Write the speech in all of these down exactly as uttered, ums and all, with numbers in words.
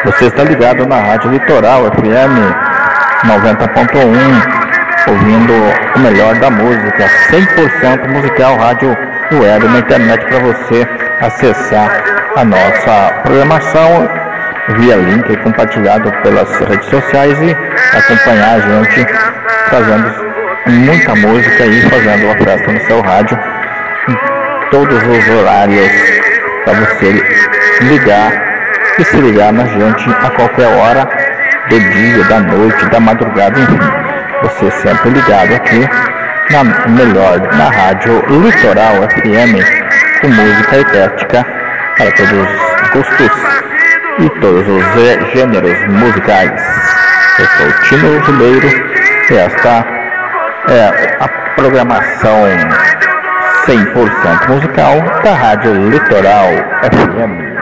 Você está ligado na Rádio Litoral F M noventa ponto um, ouvindo o melhor da música, cem por cento musical, rádio web na internet, para você acessar a nossa programação via link compartilhado pelas redes sociais e acompanhar a gente fazendo muita música e fazendo uma festa no seu rádio em todos os horários, para você ligar e se ligar na gente a qualquer hora do dia, da noite, da madrugada, enfim. Você sempre ligado aqui na melhor, na Rádio Litoral F M, com música eclética para todos os gostos e todos os gêneros musicais. Eu sou o Tino Ribeiro e esta é a programação cem por cento musical da Rádio Litoral F M.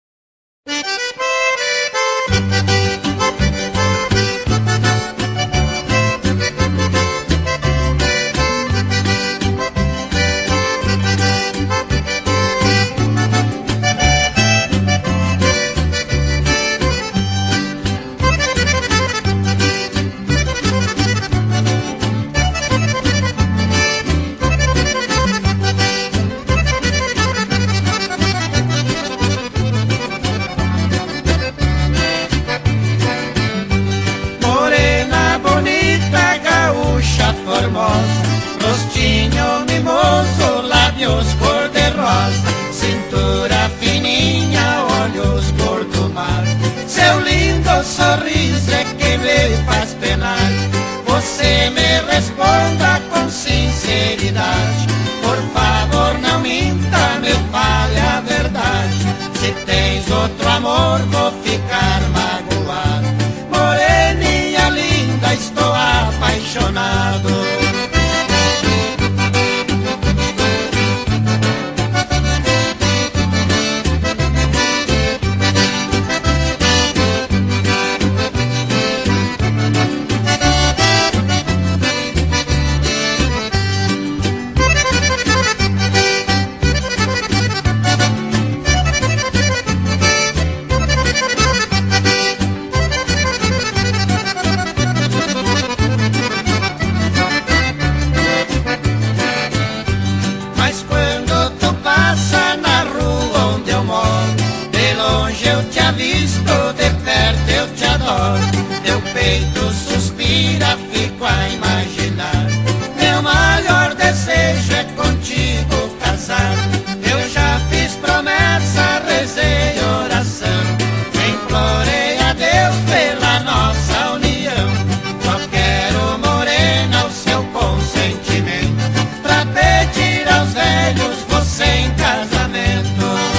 Rostinho mimoso, lábios cor-de-rosa, cintura fininha, olhos cor do mar. Seu lindo sorriso é que me faz penar. Você me responda com sinceridade, por favor não minta, me fale a verdade. Se tens outro amor vou ficar magoado. Moreninha linda, estou apaixonado. Teu peito suspira, fico a imaginar. Meu maior desejo é contigo casar. Eu já fiz promessa, rezei oração, implorei a Deus pela nossa união. Só quero, morena, o seu consentimento, pra pedir aos velhos você em casamento.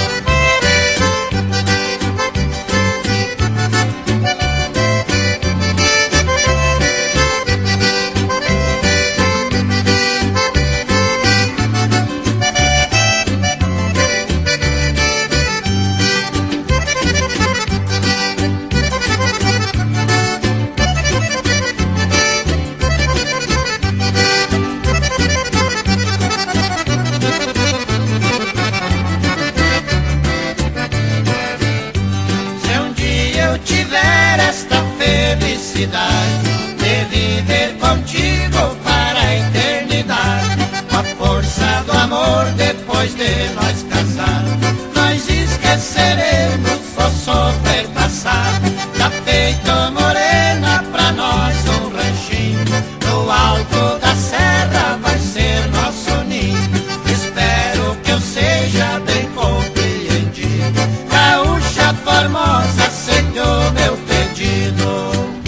De viver contigo para a eternidade, com a força do amor depois de nós casar, nós esqueceremos o sofrer passado. Já feito, morena, pra nós um ranchinho no alto da serra, vai ser nosso ninho. Espero que eu seja bem compreendido. Gaúcha formosa, aceitou meu pedido.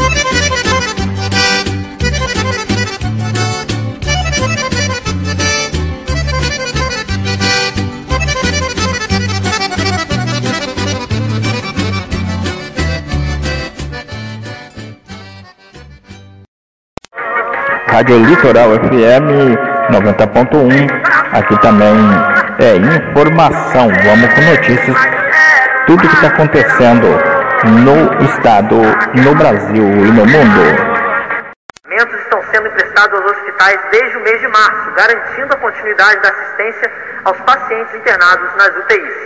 Rádio Litoral F M noventa ponto um, aqui também é informação, vamos com notícias, tudo que está acontecendo no estado, no Brasil e no mundo. Medicamentos estão sendo emprestados aos hospitais desde o mês de março, garantindo a continuidade da assistência aos pacientes internados nas U T Is.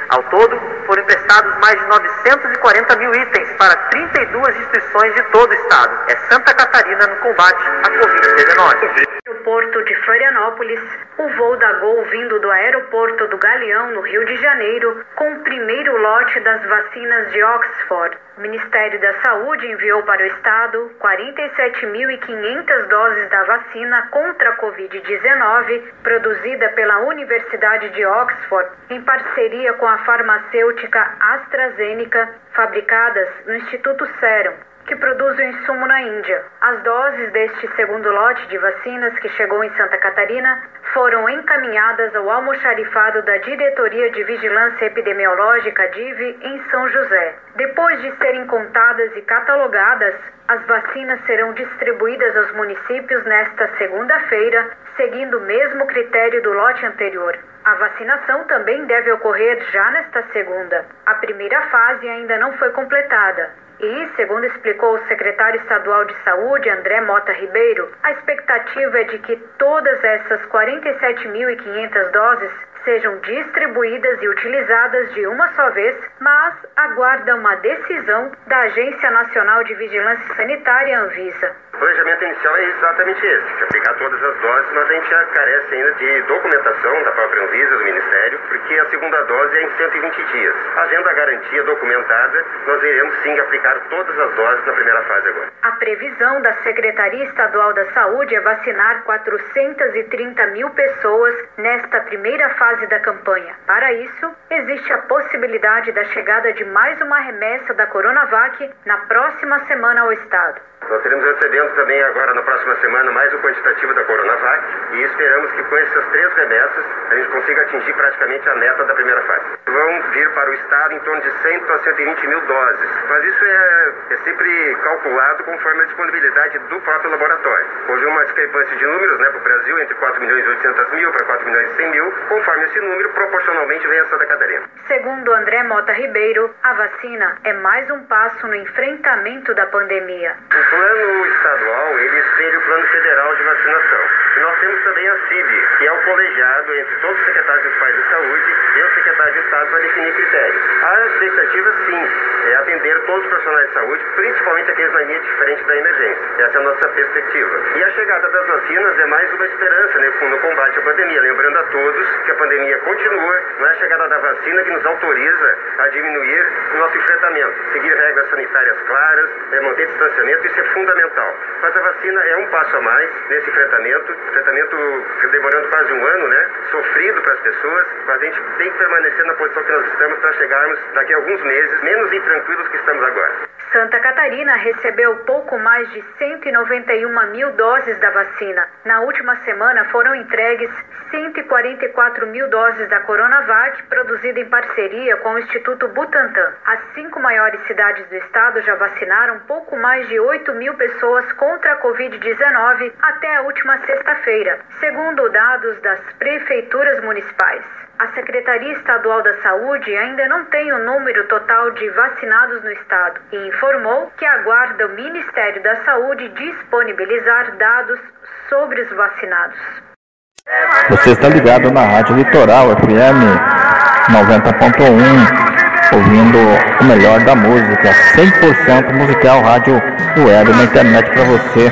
Ao todo, foram emprestados mais de novecentos e quarenta mil itens para trinta e duas instituições de todo o estado. É Santa Catarina no combate à covid dezenove. No porto de Florianópolis, o voo da Gol vindo do aeroporto do Galeão, no Rio de Janeiro, com o primeiro lote das vacinas de Oxford. O Ministério da Saúde enviou para o estado quarenta e sete mil e quinhentas doses da vacina contra a covid dezenove, produzida pela Universidade de Oxford, em parceria com a farmacêutica AstraZeneca, fabricadas no Instituto Serum, que produz o insumo na Índia. As doses deste segundo lote de vacinas que chegou em Santa Catarina foram encaminhadas ao almoxarifado da Diretoria de Vigilância Epidemiológica, D I V, em São José. Depois de serem contadas e catalogadas, as vacinas serão distribuídas aos municípios nesta segunda-feira, seguindo o mesmo critério do lote anterior. A vacinação também deve ocorrer já nesta segunda. A primeira fase ainda não foi completada. E, segundo explicou o secretário estadual de Saúde, André Mota Ribeiro, a expectativa é de que todas essas quarenta e sete mil e quinhentas doses sejam distribuídas e utilizadas de uma só vez, mas aguarda uma decisão da Agência Nacional de Vigilância Sanitária, Anvisa. O planejamento inicial é exatamente esse, aplicar todas as doses, mas a gente já carece ainda de documentação da própria Anvisa, do Ministério, porque a segunda dose é em cento e vinte dias. Havendo a garantia documentada, nós iremos sim aplicar todas as doses na primeira fase agora. A previsão da Secretaria Estadual da Saúde é vacinar quatrocentas e trinta mil pessoas nesta primeira fase da campanha. Para isso, existe a possibilidade da chegada de mais uma remessa da Coronavac na próxima semana ao estado. Nós teremos recebendo também agora na próxima semana mais um quantitativo da Coronavac e esperamos que com essas três remessas a gente consiga atingir praticamente a meta da primeira fase. Vão vir para o estado em torno de cem a cento e vinte mil doses, mas isso é, é sempre calculado conforme a disponibilidade do próprio laboratório. Houve uma discrepância de números, né, para o Brasil entre quatro milhões e oitocentos mil para quatro milhões e cem mil, conforme esse número proporcionalmente vem a Santa Catarina. Segundo André Mota Ribeiro, a vacina é mais um passo no enfrentamento da pandemia. O plano estadual, ele espelha o plano federal de vacinação. E nós temos também a C I B, que é o colegiado entre todos os secretários municipais de saúde e o secretário de Estado para definir critérios. A expectativa, sim, é atender todos os profissionais de saúde, principalmente aqueles na linha de frente da emergência. Essa é a nossa perspectiva. E a chegada das vacinas é mais uma esperança, né, no combate à pandemia. Lembrando a todos que a pandemia continua, não é a chegada da vacina que nos autoriza a diminuir o nosso enfrentamento. Seguir regras sanitárias claras, é, manter distanciamento, isso é fundamental. Mas a vacina é um passo a mais nesse enfrentamento, enfrentamento demorando quase um ano, né? Sofrido para as pessoas, mas a gente tem que permanecer na posição que nós estamos para chegarmos daqui a alguns meses menos intranquilos que estamos agora. Santa Catarina recebeu pouco mais de cento e noventa e uma mil doses da vacina. Na última semana foram entregues cento e quarenta e quatro mil doses da Coronavac, produzida em parceria com o Instituto Butantan. As cinco maiores cidades do estado já vacinaram pouco mais de oito mil pessoas contra a covid dezenove até a última sexta-feira, segundo dados das prefeituras municipais. A Secretaria Estadual da Saúde ainda não tem o número total de vacinados no estado e informou que aguarda o Ministério da Saúde disponibilizar dados sobre os vacinados. Você está ligado na Rádio Litoral F M noventa ponto um, ouvindo o melhor da música, cem por cento musical, rádio web na internet para você.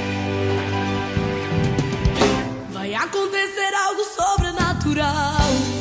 Acontecer algo sobrenatural.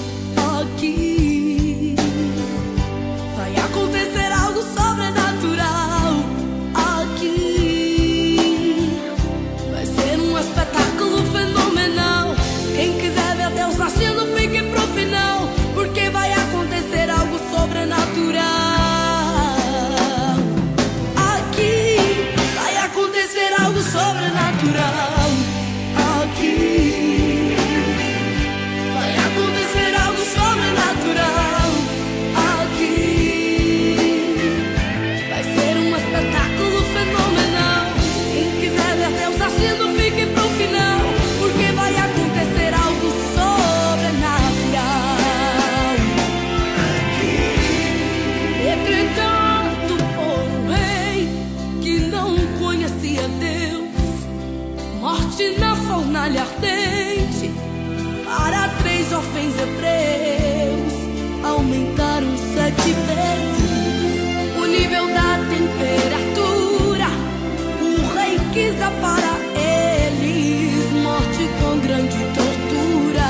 morte na fornalha ardente. Para três jovens hebreus aumentaram sete vezes o nível da temperatura. O rei quis dar para eles morte com grande tortura.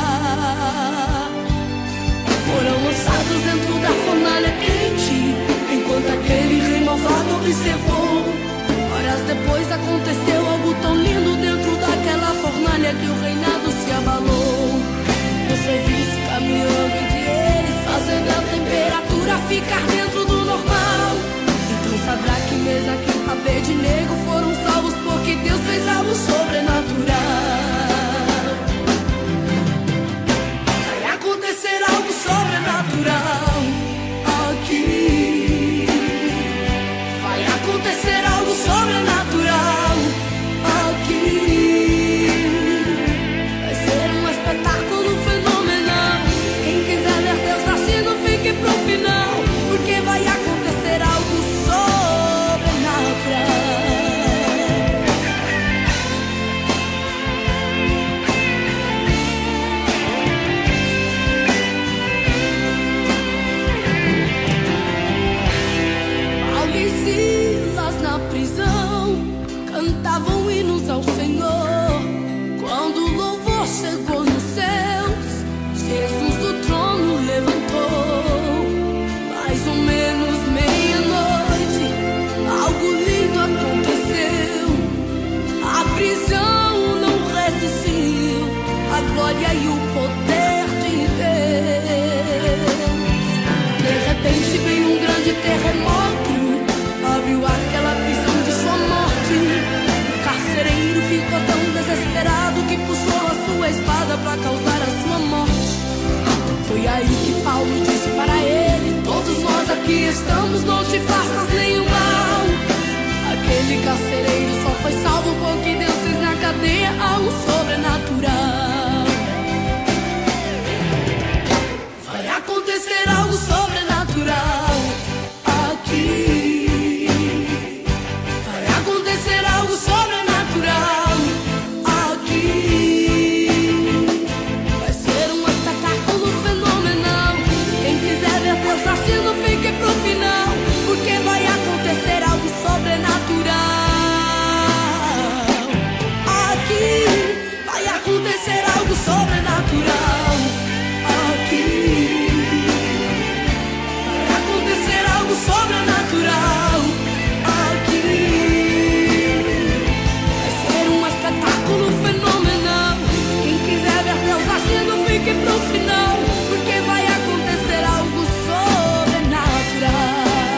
Foram lançados dentro da fornalha quente, enquanto aquele rei malvado observou. Horas depois aconteceu algo tão lindo dentro daquela fornalha que o reinado se abalou. Você vice caminhando entre eles, fazendo a temperatura ficar dentro do normal. Então Sadraque, Mesaque e Abednego foram salvos porque Deus fez algo sobrenatural. Vai acontecer algo sobrenatural aqui. Vai acontecer algo sobrenatural aqui. Vai ser um espetáculo fenomenal. Quem quiser ver Deus agindo, fique pro final, porque vai acontecer algo sobrenatural. Paulo e Silas na prisão cantavam hinos ao Senhor. Quando o louvor chegou nos céus, Jesus do trono levantou. Mais ou menos meia-noite, algo lindo aconteceu. A prisão não resistiu à glória e o poder de Deus. De repente veio um grande terremoto, abriu aquela prisão de sua morte. O carcereiro ficou tão desesperado que puxou a sua espada para causar a sua morte. Foi aí que Paulo disse para ele: todos nós aqui estamos, não te faças nenhum mal. Aquele carcereiro só foi salvo porque Deus fez na cadeia algo sobrenatural. Vai acontecer algo sobrenatural aqui. Vai acontecer algo sobrenatural aqui. Vai ser um espetáculo fenomenal. Quem quiser ver Deus agindo, fique pro final, porque vai acontecer algo sobrenatural aqui. Vai acontecer algo sobrenatural aqui. Vai acontecer algo sobrenatural aqui. Vai ser um espetáculo fenomenal. Quem quiser ver Deus agindo, fique pro final, porque vai acontecer algo sobrenatural.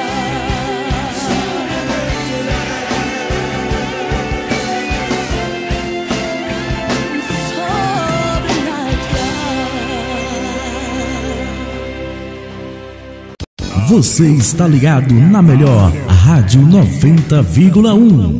Você está ligado na melhor Rádio noventa vírgula um.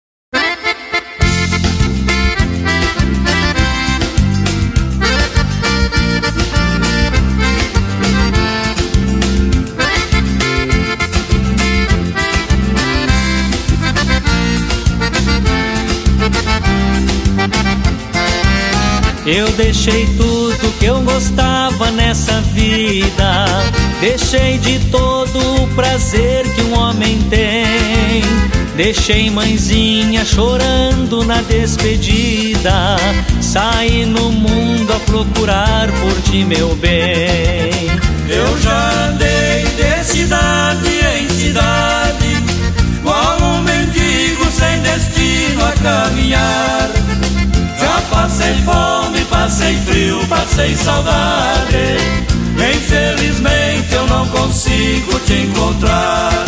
Eu deixei tudo que eu gostava nessa vida, deixei de todo o prazer que um homem tem. Deixei mãezinha chorando na despedida, saí no mundo a procurar por ti, meu bem. Eu já andei de cidade em cidade, qual um mendigo sem destino a caminhar. Já passei fome, passei frio, passei saudade. Infelizmente eu não consigo te encontrar.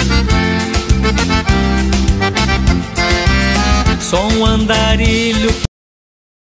Sou um andarilho